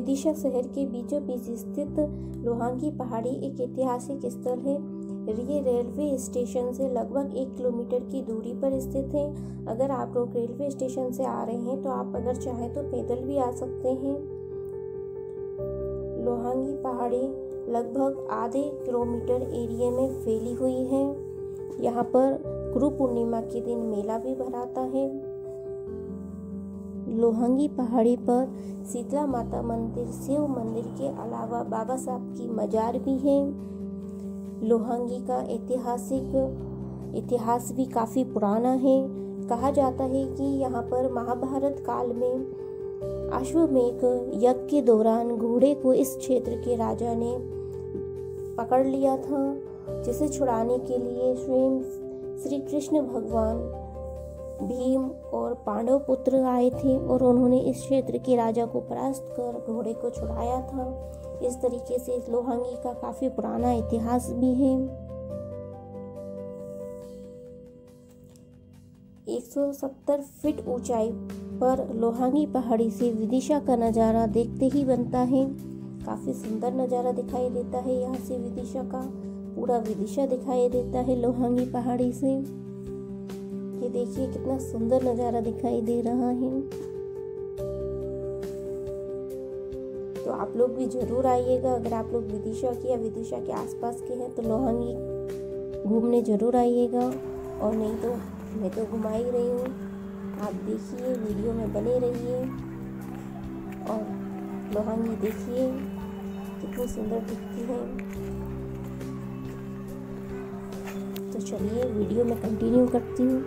विदिशा शहर के बीचों बीच स्थित लोहांगी पहाड़ी एक ऐतिहासिक स्थल है। ये रेलवे स्टेशन से लगभग 1 किलोमीटर की दूरी पर स्थित है। अगर आप लोग रेलवे स्टेशन से आ रहे हैं तो आप अगर चाहें तो पैदल भी आ सकते हैं। लोहांगी पहाड़ी लगभग आधे किलोमीटर एरिया में फैली हुई है। यहाँ पर गुरु पूर्णिमा के दिन मेला भी भराता है। लोहांगी पहाड़ी पर शीतला माता मंदिर, शिव मंदिर के अलावा बाबा साहब की मजार भी है। लोहांगी का इतिहास भी काफ़ी पुराना है। कहा जाता है कि यहाँ पर महाभारत काल में अश्वमेध यज्ञ के दौरान घोड़े को इस क्षेत्र के राजा ने पकड़ लिया था, जिसे छुड़ाने के लिए स्वयं श्री कृष्ण भगवान, भीम और पांडव पुत्र आए थे और उन्होंने इस क्षेत्र के राजा को परास्त कर घोड़े को छुड़ाया था। इस तरीके से इस लोहांगी का काफी पुराना इतिहास भी है। 170 फीट ऊंचाई पर लोहांगी पहाड़ी से विदिशा का नज़ारा देखते ही बनता है। काफी सुंदर नज़ारा दिखाई देता है। यहाँ से विदिशा का पूरा विदिशा दिखाई देता है लोहांगी पहाड़ी से। ये देखिए कितना सुंदर नज़ारा दिखाई दे रहा है। तो आप लोग भी जरूर आइएगा। अगर आप लोग विदिशा के या विदिशा के आसपास के हैं तो लोहांगी घूमने जरूर आइएगा। और नहीं तो मैं तो घुमा ही रही हूँ, आप देखिए, वीडियो में बने रहिए और लोहांगी देखिए कितनी सुंदर दिखती है। तो चलिए वीडियो में कंटिन्यू करती हूँ।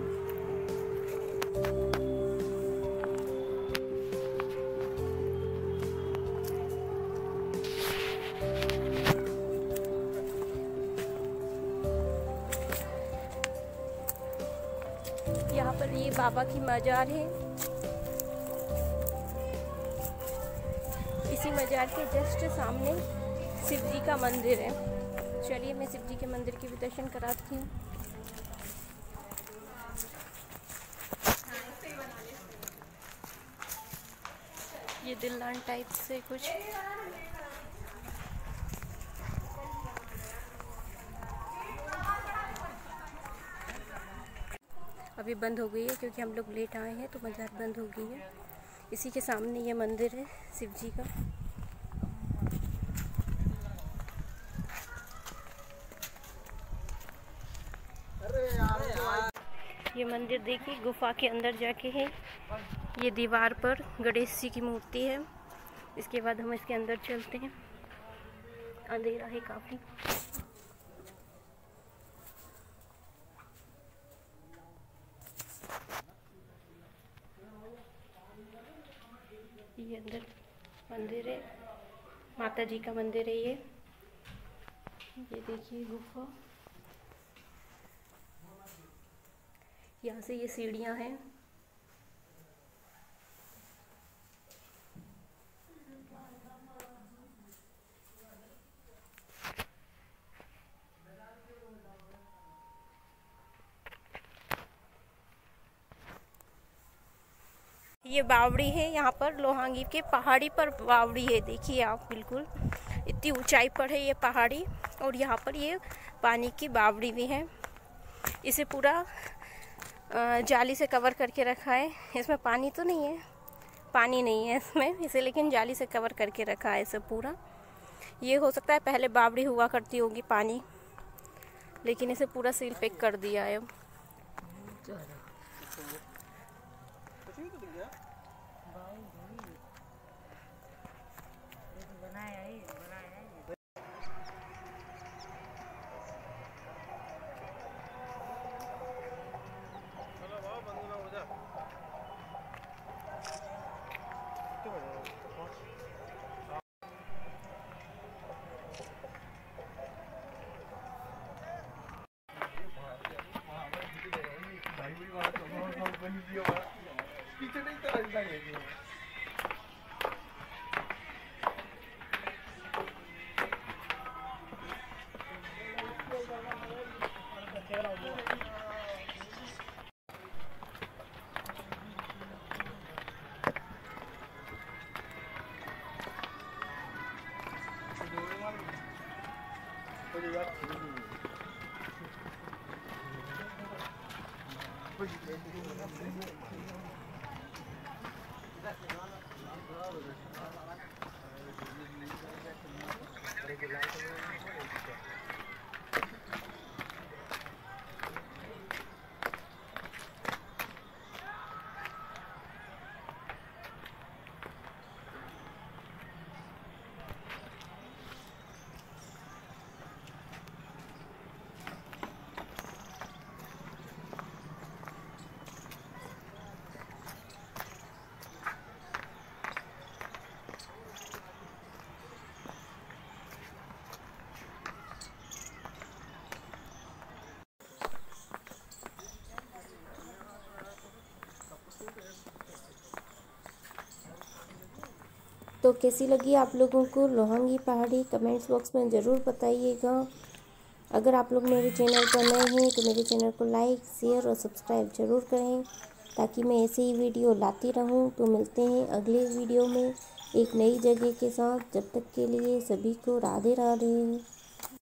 यहाँ पर ये बाबा की मजार है। इसी मजार के जस्ट सामने शिव जी का मंदिर है। चलिए मैं शिव जी के मंदिर के भी दर्शन कराती हूँ। ये दिल्लान टाइप से कुछ अभी बंद हो गई है क्योंकि हम लोग लेट आए हैं तो मजार बंद हो गई है। इसी के सामने ये मंदिर है शिव जी का। ये मंदिर देखिए गुफा के अंदर जाके है। ये दीवार पर गणेश जी की मूर्ति है। इसके बाद हम इसके अंदर चलते हैं। अंधेरा है काफ़ी। ये अंदर मंदिर है, माता जी का मंदिर है। ये देखिए गुफा। यहाँ से ये सीढ़ियाँ हैं। ये बावड़ी है। यहाँ पर लोहांगी के पहाड़ी पर बावड़ी है। देखिए आप, बिल्कुल इतनी ऊंचाई पर है ये पहाड़ी। और यहाँ पर ये पानी की बावड़ी भी है। इसे पूरा जाली से कवर करके रखा है। इसमें पानी तो नहीं है, पानी नहीं है इसमें, इसे लेकिन जाली से कवर करके रखा है इसे पूरा। ये हो सकता है पहले बावड़ी हुआ करती होगी पानी, लेकिन इसे पूरा सील पैक कर दिया है। तो कैसी लगी आप लोगों को लोहांगी पहाड़ी, कमेंट्स बॉक्स में ज़रूर बताइएगा। अगर आप लोग मेरे चैनल पर नए हैं तो मेरे चैनल को लाइक, शेयर और सब्सक्राइब ज़रूर करें, ताकि मैं ऐसे ही वीडियो लाती रहूं। तो मिलते हैं अगले वीडियो में एक नई जगह के साथ। जब तक के लिए सभी को राधे राधे।